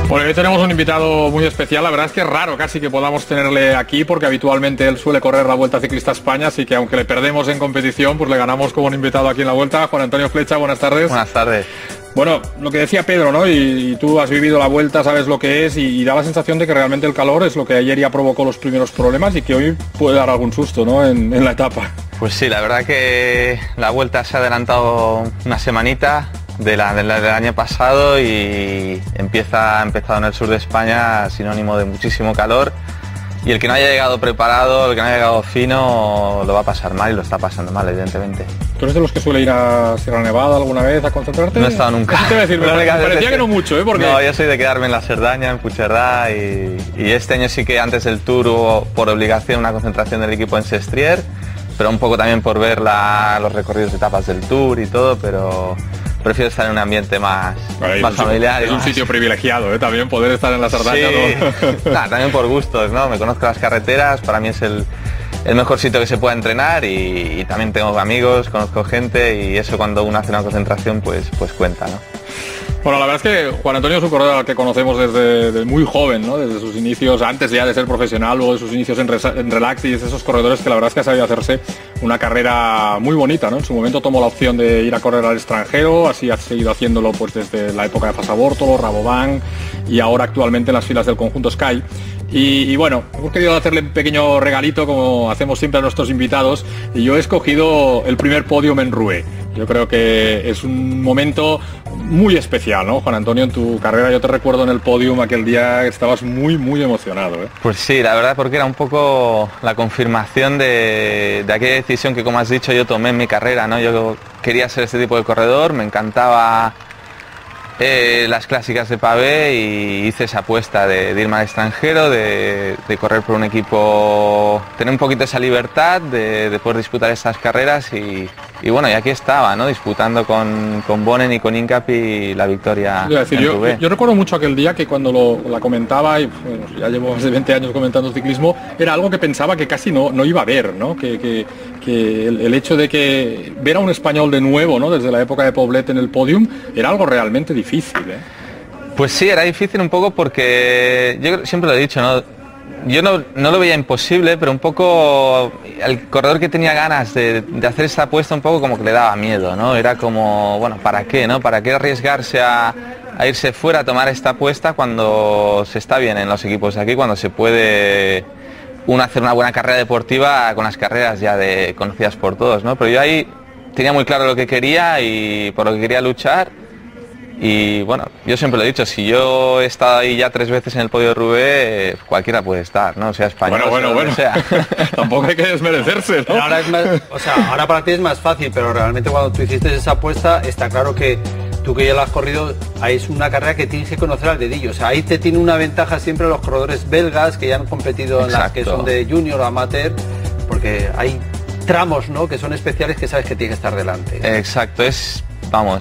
Bueno, hoy tenemos un invitado muy especial. La verdad es que es raro casi que podamos tenerle aquí, porque habitualmente él suele correr la Vuelta Ciclista España, así que aunque le perdemos en competición, pues le ganamos como un invitado aquí en la Vuelta. Juan Antonio Flecha, buenas tardes. Buenas tardes. Bueno, lo que decía Pedro, ¿no? Y tú has vivido la Vuelta, sabes lo que es, y da la sensación de que realmente el calor es lo que ayer ya provocó los primeros problemas y que hoy puede dar algún susto, ¿no? En la etapa. Pues sí, la verdad que la Vuelta se ha adelantado una semanita del año pasado y ha empezado en el sur de España, sinónimo de muchísimo calor, y el que no haya llegado preparado, el que no haya llegado fino, lo va a pasar mal, y lo está pasando mal, evidentemente. ¿Tú eres de los que suele ir a Sierra Nevada alguna vez a concentrarte? No he estado nunca. Te voy a decir, me parecía que no mucho, ¿eh? Porque... No, yo soy de quedarme en la Cerdaña, en Puigcerdá, y este año sí que antes del Tour hubo por obligación una concentración del equipo en Sestrier, pero un poco también por ver los recorridos de etapas del Tour y todo, pero prefiero estar en un ambiente más familiar. Es un sitio privilegiado, ¿eh? También poder estar en la Cerdaña. Sí. ¿no? Nah, también por gustos, ¿no? Me conozco las carreteras, para mí es el mejor sitio que se pueda entrenar, y también tengo amigos, conozco gente, y eso cuando uno hace una concentración pues cuenta, ¿no? Bueno, la verdad es que Juan Antonio es un corredor al que conocemos desde muy joven, ¿no? Desde sus inicios, antes ya de ser profesional, luego de sus inicios en Relax, y es de esos corredores que la verdad es que ha sabido hacerse una carrera muy bonita, ¿no? En su momento tomó la opción de ir a correr al extranjero, así ha seguido haciéndolo pues desde la época de Fasabórtolo, Rabobank, y ahora actualmente en las filas del conjunto Sky. Y bueno, hemos querido hacerle un pequeño regalito, como hacemos siempre a nuestros invitados, y yo he escogido el primer podium en Roubaix. Yo creo que es un momento muy especial, ¿no, Juan Antonio? En tu carrera yo te recuerdo en el podium aquel día que estabas muy emocionado, ¿eh? Pues sí, la verdad, porque era un poco la confirmación de aquella decisión que, como has dicho, yo tomé en mi carrera, ¿no? Yo quería ser este tipo de corredor, me encantaba las clásicas de pavé, y hice esa apuesta de irme al extranjero, de correr por un equipo, tener un poquito esa libertad de poder disputar estas carreras, y bueno, y aquí estaba, ¿no? Disputando con Bonen y con Incapi la victoria. Yo recuerdo mucho aquel día que cuando la comentaba, y bueno, ya llevo más de 20 años comentando ciclismo, era algo que pensaba que casi no iba a haber, ¿no? Que el hecho de que ver a un español de nuevo, ¿no? Desde la época de Poblet en el podium, era algo realmente difícil, ¿eh? Pues sí, era difícil un poco porque, yo siempre lo he dicho, ¿no? Yo no lo veía imposible, pero un poco el corredor que tenía ganas de hacer esta apuesta un poco como que le daba miedo, ¿no? Era como, bueno, ¿para qué, no? ¿Para qué arriesgarse a irse fuera a tomar esta apuesta cuando se está bien en los equipos de aquí, cuando se puede uno hacer una buena carrera deportiva con las carreras ya conocidas por todos, ¿no? Pero yo ahí tenía muy claro lo que quería y por lo que quería luchar. Y bueno, yo siempre lo he dicho, si yo he estado ahí ya 3 veces en el podio de Roubaix, cualquiera puede estar, ¿no? Sea español, bueno. sea. Tampoco hay que desmerecerse, ¿no? Pero ahora es más, ahora para ti es más fácil, pero realmente cuando tú hiciste esa apuesta, está claro que tú que ya lo has corrido, ahí es una carrera que tienes que conocer al dedillo. O sea, ahí te tiene una ventaja siempre los corredores belgas que ya han competido en las que son de junior o amateur, porque hay tramos, ¿no? Que son especiales, que sabes que tienes que estar delante. Exacto, es, vamos,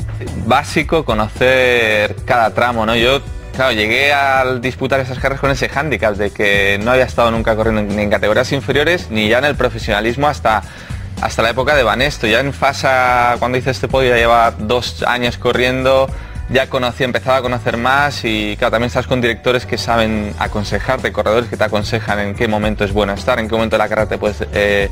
básico conocer cada tramo, ¿no? Yo, claro, llegué al disputar esas carreras con ese hándicap de que no había estado nunca corriendo ni en categorías inferiores ni ya en el profesionalismo hasta la época de Banesto. Ya en Fasa, cuando hice este podio, ya lleva 2 años corriendo, ya empezaba a conocer más, y claro, también estás con directores que saben aconsejarte, corredores que te aconsejan en qué momento es bueno estar, en qué momento de la carrera te puedes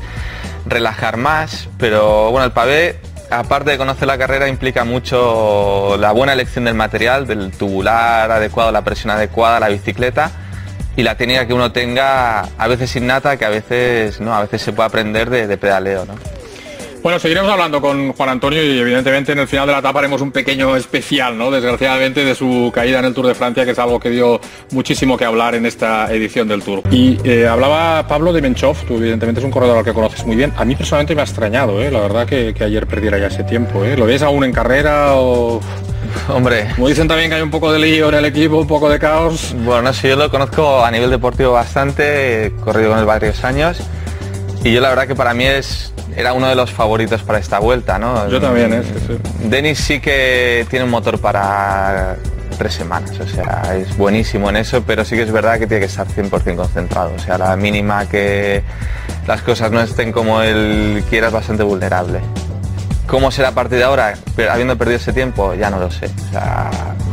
relajar más. Pero bueno, el pavé, aparte de conocer la carrera, implica mucho la buena elección del material, del tubular adecuado, la presión adecuada, la bicicleta y la técnica que uno tenga, a veces innata, que a veces no, a veces se puede aprender de pedaleo, ¿no? Bueno, seguiremos hablando con Juan Antonio y evidentemente en el final de la etapa haremos un pequeño especial, ¿no? Desgraciadamente, de su caída en el Tour de Francia, que es algo que dio muchísimo que hablar en esta edición del Tour. Y hablaba Pablo de Menchov, tú evidentemente es un corredor al que conoces muy bien. A mí personalmente me ha extrañado, la verdad que ayer perdiera ya ese tiempo, ¿Lo ves aún en carrera o...? Hombre, como dicen también que hay un poco de lío en el equipo, un poco de caos. Bueno, no sé, yo lo conozco a nivel deportivo bastante, he corrido con él varios años y yo la verdad que para mí era uno de los favoritos para esta vuelta, ¿no? Yo también, sí. Denis sí que tiene un motor para 3 semanas, o sea, es buenísimo en eso, pero sí que es verdad que tiene que estar 100% concentrado, o sea, la mínima que las cosas no estén como él quiera es bastante vulnerable. ¿Cómo será a partir de ahora? Habiendo perdido ese tiempo, ya no lo sé. O sea,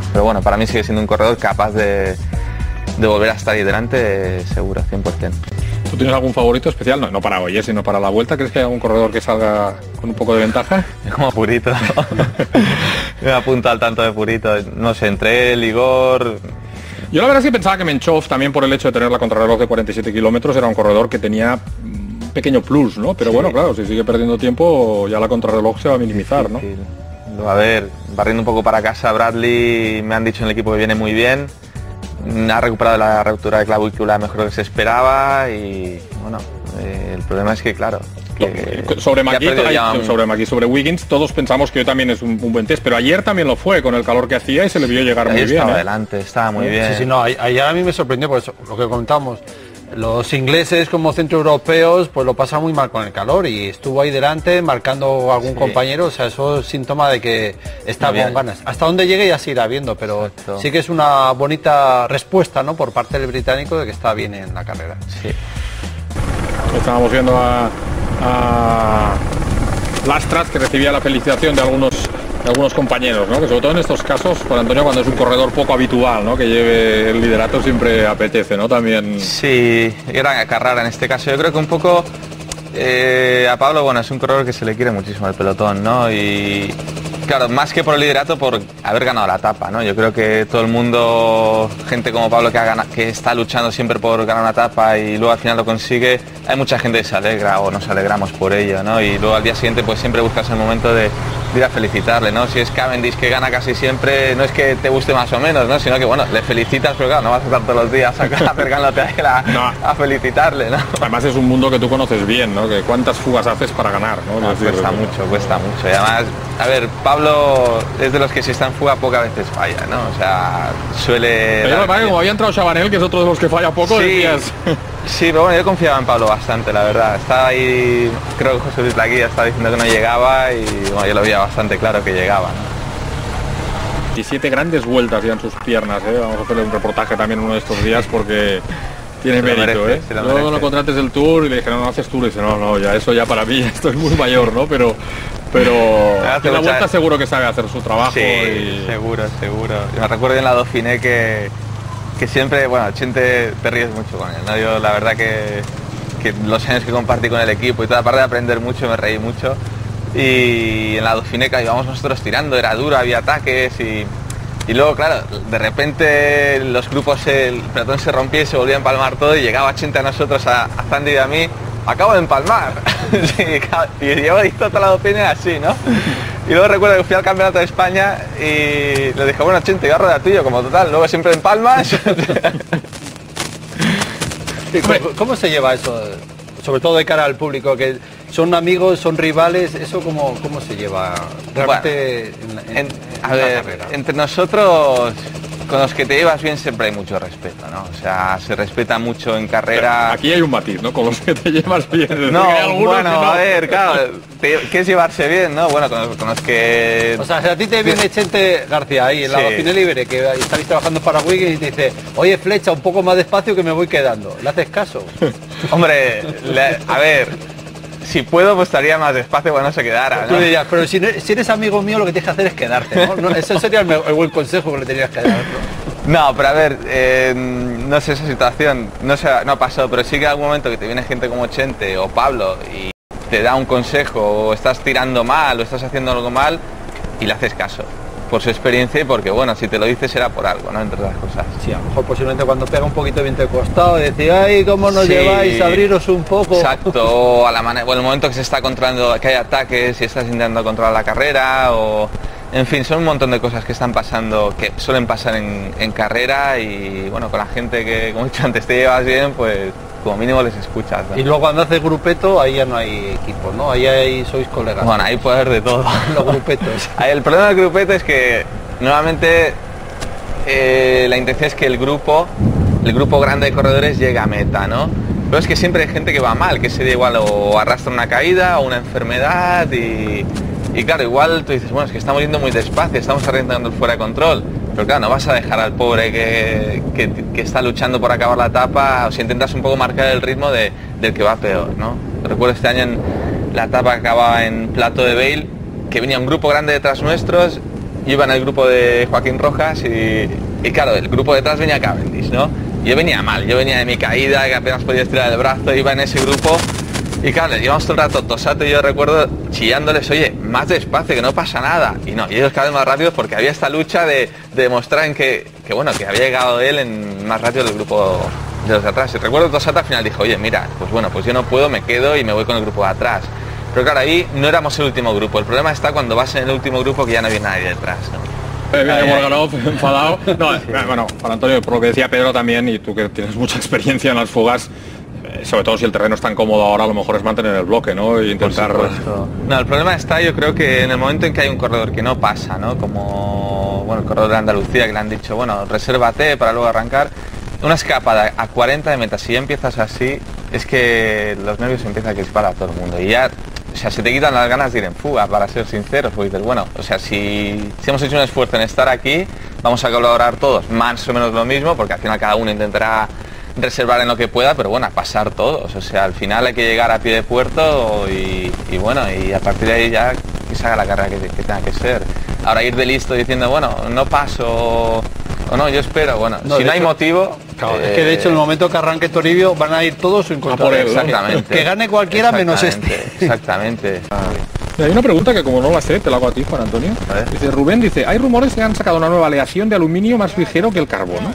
bueno, para mí sigue siendo un corredor capaz de volver a estar ahí delante, seguro, 100%. ¿Tú tienes algún favorito especial? No para hoy, sino para la Vuelta. ¿Crees que hay algún corredor que salga con un poco de ventaja? Es como Purito. Me apunto al tanto de Purito. No sé, entre él, Igor... Yo la verdad es que pensaba que Menchov, también por el hecho de tener la contrarreloj de 47 kilómetros, era un corredor que tenía un pequeño plus, ¿no? Pero bueno, claro, si sigue perdiendo tiempo, ya la contrarreloj se va a minimizar, ¿no? A ver, barriendo un poco para casa, Bradley, me han dicho en el equipo que viene muy bien. Ha recuperado la ruptura de clavícula mejor de lo que se esperaba y bueno, el problema es que claro, sobre Wiggins todos pensamos que hoy también es un buen test, pero ayer también lo fue con el calor que hacía y se le vio llegar muy bien. Estaba adelante, estaba muy bien. Sí, no, ayer a mí me sorprendió por eso, lo que comentamos. Los ingleses como centroeuropeos pues lo pasan muy mal con el calor y estuvo ahí delante marcando a algún compañero, o sea, eso es síntoma de que está con ganas. Hasta donde llegue ya se irá viendo, pero sí que es una bonita respuesta, ¿no?, por parte del británico de que está bien en la carrera. Sí. Estábamos viendo a Lastras, que recibía la felicitación de algunos compañeros, ¿no? Que sobre todo en estos casos, Juan Antonio, cuando es un corredor poco habitual, ¿no?, que lleve el liderato, siempre apetece, ¿no? También. Sí, era Carrara en este caso. Yo creo que un poco a Pablo, bueno, es un corredor que se le quiere muchísimo al pelotón, ¿no? Y claro, más que por el liderato, por haber ganado la etapa, ¿no? Yo creo que todo el mundo, gente como Pablo que está luchando siempre por ganar una etapa y luego al final lo consigue, hay mucha gente que se alegra o nos alegramos por ello, ¿no? Y luego al día siguiente pues siempre buscas el momento de ir a felicitarle, ¿no? Si es Cavendish, que gana casi siempre, no es que te guste más o menos, ¿no?, sino que bueno, le felicitas, pero claro, no vas a estar todos los días acá acercándote a él a felicitarle, ¿no? Además es un mundo que tú conoces bien, ¿no? Que cuántas fugas haces para ganar, ¿no? Cuesta mucho. Y además, a ver, Pablo es de los que si está en fuga pocas veces falla, ¿no? O sea, suele... Pero como había entrado Chabanel, que es otro de los que falla poco, decías... Sí, pero bueno, yo confiaba en Pablo bastante, la verdad. Estaba ahí, creo que José Luis Laguía estaba diciendo que no llegaba y bueno, yo lo veía bastante claro que llegaba, ¿no? 17 grandes vueltas ya en sus piernas, ¿eh? Vamos a hacerle un reportaje también uno de estos días porque tiene mérito, ¿eh? Luego lo contrates del Tour y le dije, no haces Tour, y dice, no, ya eso ya para mí, estoy muy mayor, ¿no? Pero en la Vuelta seguro que sabe hacer su trabajo. Sí, y... seguro. Yo me recuerdo en la Dauphiné que siempre, bueno, Chente, te ríes mucho con él, ¿no? Yo la verdad que los años que compartí con el equipo y toda, aparte de aprender mucho, me reí mucho. Y en la Dauphiné que íbamos nosotros tirando, era duro, había ataques y luego, claro, de repente los grupos, el pelotón se rompía y se volvía a empalmar todo y llegaba Chente a nosotros, a Zandy y a mí, acabo de empalmar. Sí, y yo hizo toda la Dauphiné así, ¿no? Y luego recuerdo que fui al Campeonato de España y le dije, bueno, Chente, yo a rueda tuyo, como total, luego siempre en palmas. ¿Cómo se lleva eso? Sobre todo de cara al público, que son amigos, son rivales, ¿eso cómo se lleva realmente en la carrera? Entre nosotros, con los que te llevas bien siempre hay mucho respeto, ¿no? O sea, se respeta mucho en carrera. Aquí hay un matiz, ¿no? Con los que te llevas bien. No, bueno, a ver, claro, ¿qué es llevarse bien, no? Bueno, con los que... O sea, si a ti te viene Chente García ahí en la Dauphiné Libre, que estáis trabajando para Wiggins y te dice, oye, Flecha, un poco más despacio que me voy quedando, ¿le haces caso? Hombre, a ver... Si puedo, pues estaría más despacio cuando no se quedara, ¿no? Tú dirías, pero si eres amigo mío, lo que tienes que hacer es quedarte, ¿no? Ese sería el buen consejo que le tenías que dar, ¿no? No, pero a ver, no sé esa situación, no ha pasado, pero sí que en algún momento que te viene gente como Chente o Pablo y te da un consejo, o estás tirando mal, o estás haciendo algo mal, y le haces caso. Por su experiencia y porque, bueno, si te lo dices será por algo, ¿no? Entre otras cosas. Sí, a lo mejor posiblemente cuando pega un poquito de viento de costado, decir, ay, ¿cómo nos lleváis? Abriros un poco. Exacto, o el momento que se está controlando, que hay ataques y estás intentando controlar la carrera, o... En fin, son un montón de cosas que están pasando, que suelen pasar en carrera y, bueno, con la gente que, como he dicho antes, te llevas bien, pues... como mínimo les escuchas, ¿no? Y luego cuando haces grupeto, ahí ya no hay equipo, ¿no? Ahí sois colegas. Bueno, ahí puede haber de todo. Los grupetos. El problema del grupeto es que nuevamente la intención es que el grupo grande de corredores llegue a meta, ¿no? Pero es que siempre hay gente que va mal, que sería igual o arrastra una caída o una enfermedad y claro, igual tú dices, bueno, es que estamos yendo muy despacio, estamos arriesgando fuera de control. Pero claro, no vas a dejar al pobre que está luchando por acabar la etapa, o si intentas un poco marcar el ritmo del que va peor, ¿no? Recuerdo este año en la etapa que acababa en Plato de Bale, que venía un grupo grande detrás nuestros yo iba en el grupo de Joaquín Rojas y claro, el grupo detrás venía Cavendish, ¿no? Yo venía mal, yo venía de mi caída, que apenas podía estirar el brazo, iba en ese grupo y claro, les llevamos todo el rato Tosato y yo recuerdo chillándoles, oye, más despacio, que no pasa nada. Y no, y ellos cada vez más rápidos porque había esta lucha de demostrar en que bueno, que había llegado él en más rápido del grupo de los de atrás. Y recuerdo Tosato al final dijo, oye, mira, pues bueno, pues yo no puedo, me quedo y me voy con el grupo de atrás. Pero claro, ahí no éramos el último grupo. El problema está cuando vas en el último grupo que ya no viene nadie detrás, ¿no? Viene Morganov enfadado. No, bueno, Juan Antonio, por lo que decía Pedro también, y tú que tienes mucha experiencia en las fugas, sobre todo si el terreno es tan cómodo ahora, a lo mejor es mantener el bloque, ¿no? E intentar... No, el problema está, yo creo que en el momento en que hay un corredor que no pasa, ¿no? Como, bueno, el corredor de Andalucía, que le han dicho, bueno, resérvate para luego arrancar. Una escapada a 40 de meta, si ya empiezas así, es que los nervios empiezan a crispar a todo el mundo. Y ya, o sea, se te quitan las ganas de ir en fuga, para ser sinceros, porque dices, bueno, o sea, si hemos hecho un esfuerzo en estar aquí, vamos a colaborar todos, más o menos lo mismo, porque al final cada uno intentará reservar en lo que pueda, pero bueno, a pasar todos. O sea, al final hay que llegar a pie de puerto y bueno, y a partir de ahí ya que se haga la carrera que tenga que ser. Ahora ir de listo diciendo, bueno, no paso o no, yo espero, bueno, no, si no hay motivo... Claro, es que de hecho en el momento que arranque Toribio van a ir todos en contra de él. Exactamente. Que gane cualquiera menos este. Exactamente. Hay una pregunta que como no la sé, te la hago a ti, Juan Antonio. Dice Rubén, dice, hay rumores que han sacado una nueva aleación de aluminio más ligero que el carbono.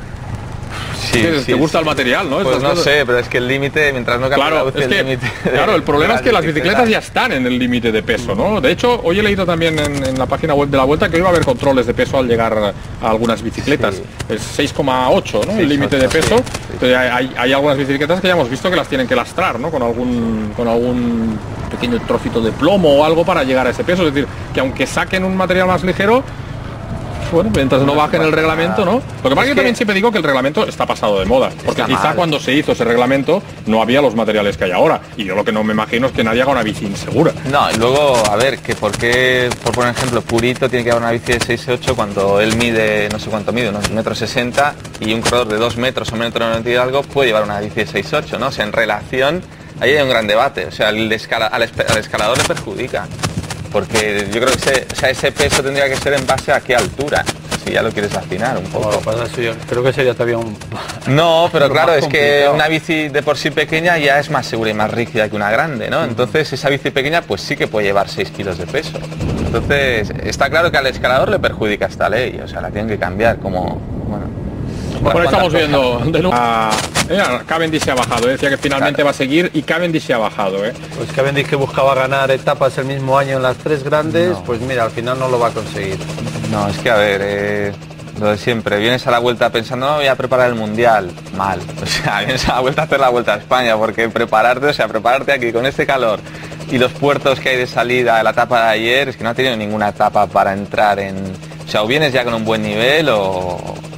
Sí, te gusta el material, ¿no? Pues no sé, pero es que el límite, mientras no cambie claro, la el límite... Claro, el problema es que las bicicletas ya están en el límite de peso, ¿no? De hecho, hoy he leído también en la página web de la Vuelta que hoy va a haber controles de peso al llegar a algunas bicicletas. Sí. Es 6,8, ¿no? El límite de peso. Sí. Entonces, hay algunas bicicletas que ya hemos visto que las tienen que lastrar, ¿no? Con algún pequeño trocito de plomo o algo para llegar a ese peso. Es decir, que aunque saquen un material más ligero, bueno, mientras no bajen el reglamento, ¿no? Lo que pasa es que también siempre digo que el reglamento está pasado de moda, porque quizá cuando se hizo ese reglamento no había los materiales que hay ahora, y yo lo que no me imagino es que nadie haga una bici insegura. No, y luego, a ver, que por qué, por poner ejemplo, Purito tiene que haber una bici de 6,8 cuando él mide, no sé cuánto mide, unos 1,60 m, y un corredor de 2 metros o 1,90 m y algo puede llevar una bici de 6,8, ¿no? O sea, en relación, ahí hay un gran debate, o sea, al escalador le perjudica. Porque yo creo que ese peso tendría que ser en base a qué altura, si ya lo quieres afinar un poco. Bueno, yo creo que sería todavía un... No, pero claro, es que una bici de por sí pequeña ya es más segura y más rígida que una grande, ¿no? Entonces esa bici pequeña pues sí que puede llevar 6 kilos de peso. Entonces está claro que al escalador le perjudica esta ley, o sea, la tienen que cambiar como... Bueno, estamos viendo de nuevo. Cavendish se ha bajado, decía que finalmente va a seguir y Cavendish se ha bajado. Pues Cavendish, que buscaba ganar etapas el mismo año en las 3 grandes, pues mira, al final no lo va a conseguir. No, es que a ver, lo de siempre, vienes a la Vuelta pensando, no, voy a preparar el Mundial, mal. O sea, vienes a la Vuelta a hacer la Vuelta a España, porque prepararte aquí con este calor y los puertos que hay de salida de la etapa de ayer, es que no ha tenido ninguna etapa para entrar en... O sea, o vienes ya con un buen nivel o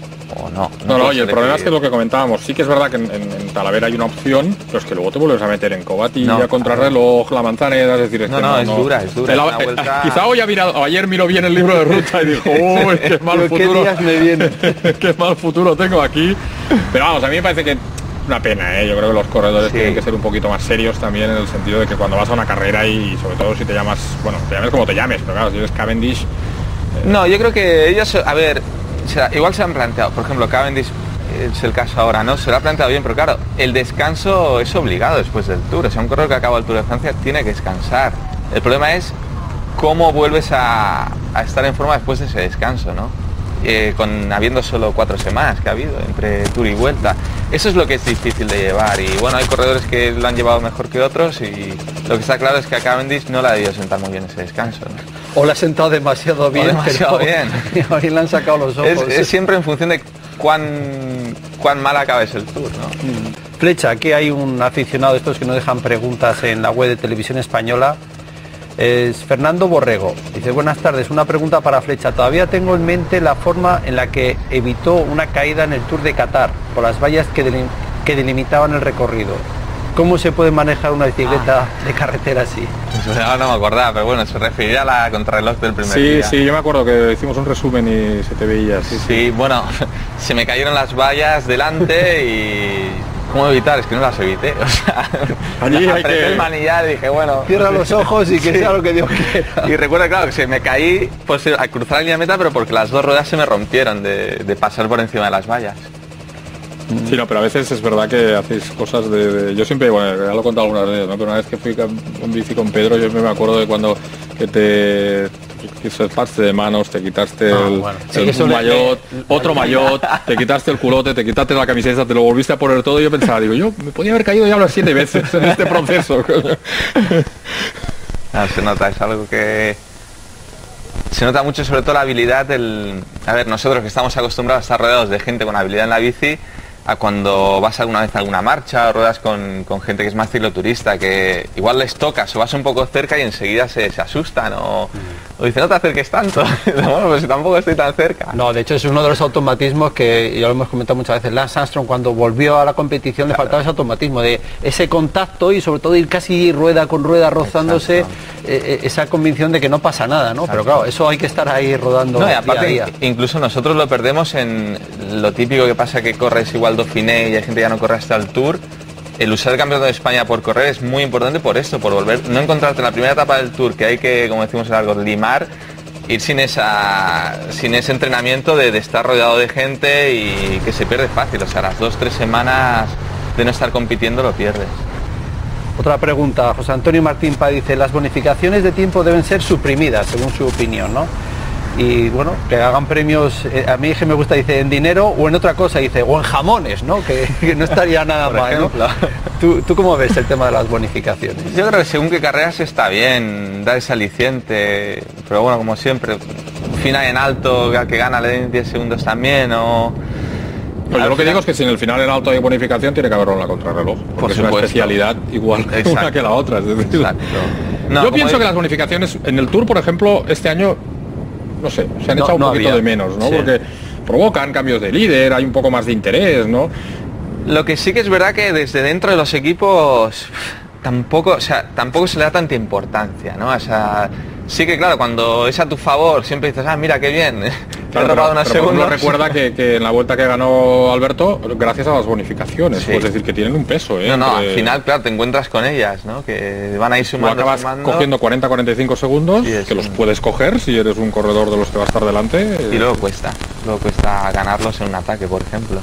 no, y el problema es que lo que comentábamos, sí que es verdad que en Talavera hay una opción, pero es que luego te vuelves a meter en Covatilla, contrarreloj, la Manzaneda, es decir, es dura. Quizá ayer miró bien el libro de ruta y dijo, uy, qué mal futuro. ¿Qué días me vienen? Qué mal futuro tengo aquí. Pero vamos, a mí me parece que una pena, yo creo que los corredores tienen que ser un poquito más serios también, en el sentido de que cuando vas a una carrera y sobre todo si te llames como te llames, pero claro, si eres Cavendish... No, yo creo que ellos, a ver... igual se han planteado, por ejemplo, Cavendish es el caso ahora, ¿no? Se lo ha planteado bien, pero claro, el descanso es obligado después del Tour. O sea, un corredor que acaba el Tour de Francia tiene que descansar. El problema es cómo vuelves a estar en forma después de ese descanso, ¿no? Habiendo solo 4 semanas que ha habido entre Tour y Vuelta. Eso es lo que es difícil de llevar, y bueno, hay corredores que lo han llevado mejor que otros, y lo que está claro es que a Cavendish no le ha debido sentar muy bien ese descanso, ¿no? O le ha sentado demasiado bien, bien. Hoy le han sacado los ojos. Es siempre en función de cuán mal acabes el Tour, ¿no? Flecha, aquí hay un aficionado de estos que no dejan preguntas en la web de Televisión Española. Es Fernando Borrego. Dice, buenas tardes, una pregunta para Flecha. Todavía tengo en mente la forma en la que evitó una caída en el Tour de Qatar por las vallas que delimitaban el recorrido. ¿Cómo se puede manejar una bicicleta de carretera así? Pues ahora no me acordaba, pero bueno, se refería a la contrarreloj del primer día. Sí, yo me acuerdo que hicimos un resumen y se te veía. Sí, bueno, se me cayeron las vallas delante y ¿cómo evitar? Es que no las evité. O sea, allí hay apreté el manillar y dije, bueno... Cierra los ojos y que sea lo que Dios quiera. Y recuerdo, claro, que se me caí pues, a cruzar la línea de meta, pero porque las dos ruedas se me rompieron de pasar por encima de las vallas. Sí, no, pero a veces es verdad que hacéis cosas yo siempre, bueno, ya lo he contado algunas veces, ¿no? Pero una vez que fui con bici con Pedro, yo me acuerdo de cuando que te saltaste de manos, te quitaste un maillot, otro maillot, te quitaste el culote, te quitaste la camiseta, te lo volviste a poner todo y yo pensaba, digo, yo me podía haber caído ya unas 7 veces en este proceso. No, se nota, es algo que... Se nota mucho, sobre todo la habilidad A ver, nosotros que estamos acostumbrados a estar rodeados de gente con habilidad en la bici, a cuando vas alguna vez a alguna marcha o ruedas con gente que es más cicloturista, que igual les tocas o vas un poco cerca y enseguida se asustan o dicen, no te acerques tanto. Bueno, pues tampoco estoy tan cerca. No, de hecho es uno de los automatismos que ya lo hemos comentado muchas veces. Lance Armstrong, cuando volvió a la competición, le faltaba ese automatismo de ese contacto y sobre todo ir casi rueda con rueda rozándose, esa convicción de que no pasa nada, ¿no? Pero claro, eso hay que estar ahí rodando. No, y aparte, día a día. Incluso nosotros lo perdemos en lo típico que pasa, que corres igual Dauphiné y hay gente que ya no corre hasta el Tour. El usar el campeonato de España por correr es muy importante por esto, por volver, no encontrarte en la primera etapa del Tour, que hay que, como decimos en algo, limar, ir sin ese entrenamiento de estar rodeado de gente y que se pierde fácil. O sea, las 2-3 semanas de no estar compitiendo lo pierdes. Otra pregunta, José Antonio Martín Pá dice, las bonificaciones de tiempo deben ser suprimidas, según su opinión, ¿no? Y bueno, que hagan premios, a mí que me gusta, dice, en dinero o en otra cosa, dice, o en jamones, ¿no? Que no estaría nada mal, ¿no? ¿Tú cómo ves el tema de las bonificaciones? Yo creo que según qué carreras está bien, da ese aliciente, pero bueno, como siempre, final en alto, al que gana le den 10 segundos también, o... Pues yo lo que digo es que si en el final en alto hay bonificación tiene que haberlo en la contrarreloj, porque es una especialidad igual una que la otra. Es decir, no, yo pienso que las bonificaciones en el Tour, por ejemplo, este año, no sé, se han echado un poquito de menos, ¿no? Sí. Porque provocan cambios de líder, hay un poco más de interés, ¿no? Lo que sí que es verdad que desde dentro de los equipos tampoco se le da tanta importancia, ¿no? O sea, sí que claro, cuando es a tu favor siempre dices, ah, mira qué bien, claro, he robado unas segundos. Recuerda que en la vuelta que ganó Alberto, gracias a las bonificaciones, sí. Pues decir que tienen un peso, ¿eh? No, al final, claro, te encuentras con ellas, ¿no? Que van a ir sumando. Acabas cogiendo 40-45 segundos, que los puedes coger si eres un corredor de los que va a estar delante. Y luego cuesta ganarlos en un ataque, por ejemplo.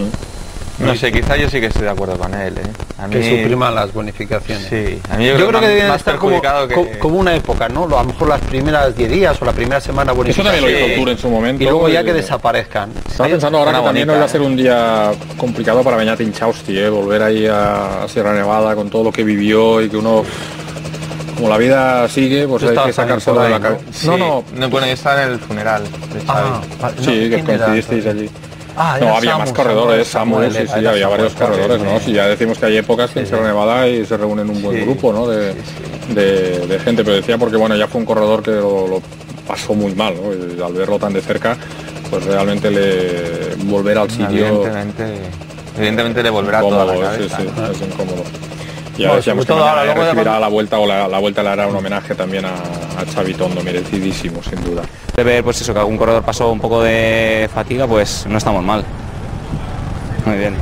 No sé, quizá yo sí que estoy de acuerdo con él, ¿eh? A mí... Que supriman las bonificaciones. Sí, a mí yo creo que deben estar como una época, ¿no? A lo mejor las primeras 10 días o la primera semana bonificación. Eso también lo hizo el Tour en su momento. Y luego ya que desaparezcan. Estaba pensando ahora que también hoy va a ser un día complicado para Beñat Inchausti, ¿eh? Volver ahí a Sierra Nevada con todo lo que vivió y que uno... Como la vida sigue, pues hay que sacárselo de la cabeza. Sí. No, bueno, yo estaba en el funeral de Xavi. Sí, que coincidisteis allí. No, había más corredores, Samuel, sí, había varios corredores, ¿no? Si ya decimos que hay épocas que en Sierra Nevada y se reúnen un buen grupo, ¿no? De gente, pero decía porque, bueno, ya fue un corredor que lo pasó muy mal, ¿no? Y al verlo tan de cerca, pues realmente volver al sitio... Evidentemente le volverá toda la cabeza. Sí, es incómodo. Ya decíamos que recibirá la vuelta o la vuelta le hará un homenaje también a Xavi Tondo, merecidísimo, sin duda. De ver pues eso, que algún corredor pasó un poco de fatiga, pues no estamos mal. Muy bien.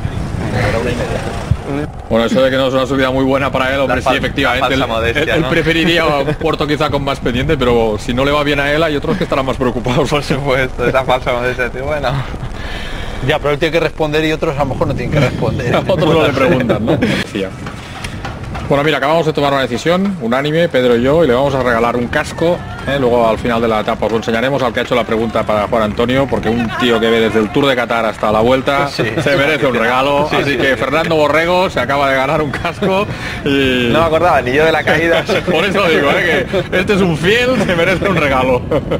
Bueno, eso de que no es una subida muy buena para él, hombre, sí, efectivamente. Él preferiría un puerto quizá con más pendiente, pero si no le va bien a él, hay otros que estarán más preocupados. Por supuesto, esa falsa modestia, tío, bueno. Ya, pero él tiene que responder y otros a lo mejor no tienen que responder. Otros no le preguntan, ¿no? Bueno, mira, acabamos de tomar una decisión unánime, Pedro y yo, y le vamos a regalar un casco. Luego al final de la etapa os lo enseñaremos al que ha hecho la pregunta para Juan Antonio, porque un tío que ve desde el Tour de Qatar hasta la vuelta se merece un regalo. Así que Fernando Borrego se acaba de ganar un casco y... No me acordaba ni yo de la caída. Por eso digo, que este es un fiel, se merece un regalo.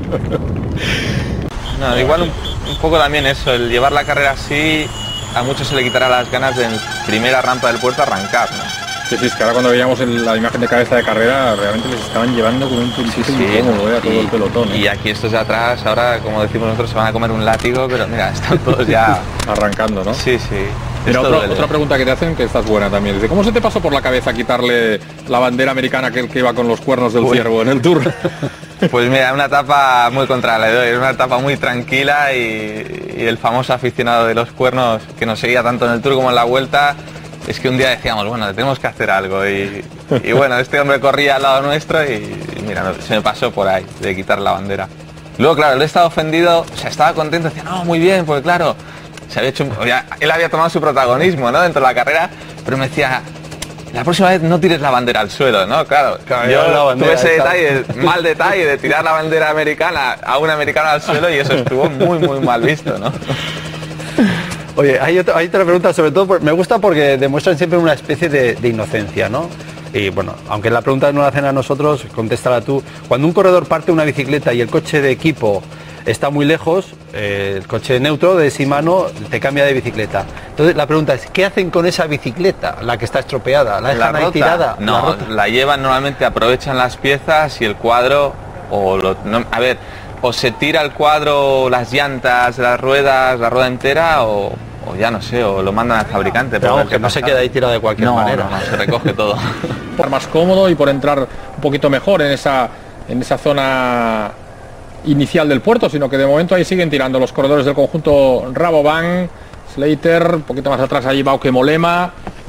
No, igual un poco también eso, el llevar la carrera así, a muchos se le quitará las ganas de en primera rampa del puerto arrancar, ¿no? Sí, es que ahora cuando veíamos la imagen de cabeza de carrera, realmente les estaban llevando con un puntito incómodo a todo el pelotón. Y aquí estos de atrás, ahora, como decimos nosotros, se van a comer un látigo, pero mira, están todos ya... arrancando, ¿no? Sí. Mira, otra pregunta que te hacen, que esta es buena también. Dice, ¿cómo se te pasó por la cabeza quitarle la bandera americana que iba con los cuernos del ciervo en el Tour? Pues mira, una etapa muy contra la doy, una etapa muy tranquila y el famoso aficionado de los cuernos que nos seguía tanto en el Tour como en la Vuelta, es que un día decíamos, bueno, tenemos que hacer algo y bueno, este hombre corría al lado nuestro y mira, se me pasó por ahí de quitar la bandera. Luego, claro, él estaba ofendido, o sea, estaba contento, decía, no, muy bien, porque claro, se había hecho, él había tomado su protagonismo, ¿no? Dentro de la carrera, pero me decía, la próxima vez no tires la bandera al suelo, ¿no? Claro, yo tuve ese detalle, mal detalle de tirar la bandera americana a un americano al suelo y eso estuvo muy, muy mal visto, ¿no? Oye, hay otra pregunta, sobre todo, me gusta porque demuestran siempre una especie de inocencia, ¿no? Y bueno, aunque la pregunta no la hacen a nosotros, contéstala tú. Cuando un corredor parte una bicicleta y el coche de equipo está muy lejos, el coche neutro de Shimano te cambia de bicicleta. Entonces la pregunta es, ¿qué hacen con esa bicicleta, la que está estropeada? ¿La dejan ahí tirada? No, la llevan, normalmente aprovechan las piezas y el cuadro, o se tira el cuadro, las llantas, las ruedas, la rueda entera, o ya no sé, o lo mandan al fabricante. Pero vamos, que no se queda ahí tirado de cualquier manera. No, se recoge todo. Por más cómodo y por entrar un poquito mejor en esa zona inicial del puerto, sino que de momento ahí siguen tirando los corredores del conjunto Rabobank, Slater, un poquito más atrás allí Bauke Mollema.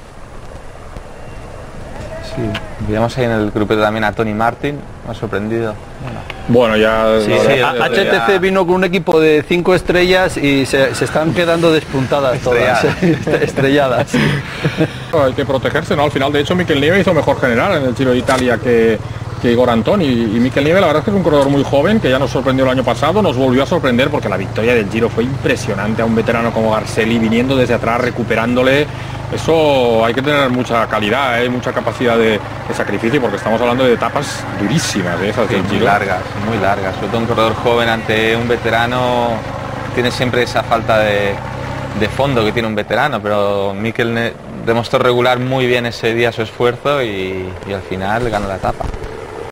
Sí, veíamos ahí en el grupete también a Tony Martin, me ha sorprendido. Bueno, ya... Sí, HTC vino con un equipo de 5 estrellas y se están quedando despuntadas todas, estrelladas. Hay que protegerse, ¿no? Al final, de hecho, Mikel Nieve hizo mejor general en el Giro de Italia que Igor Antoni, y Mikel Nieve la verdad es que es un corredor muy joven que ya nos sorprendió el año pasado, nos volvió a sorprender porque la victoria del Giro fue impresionante a un veterano como Garzelli viniendo desde atrás, recuperándole. Eso hay que tener mucha calidad, mucha capacidad de sacrificio, porque estamos hablando de etapas durísimas, esas del Giro. Muy largas, sobre todo un corredor joven ante un veterano tiene siempre esa falta de fondo que tiene un veterano, pero Mikel demostró regular muy bien ese día su esfuerzo y al final ganó la etapa.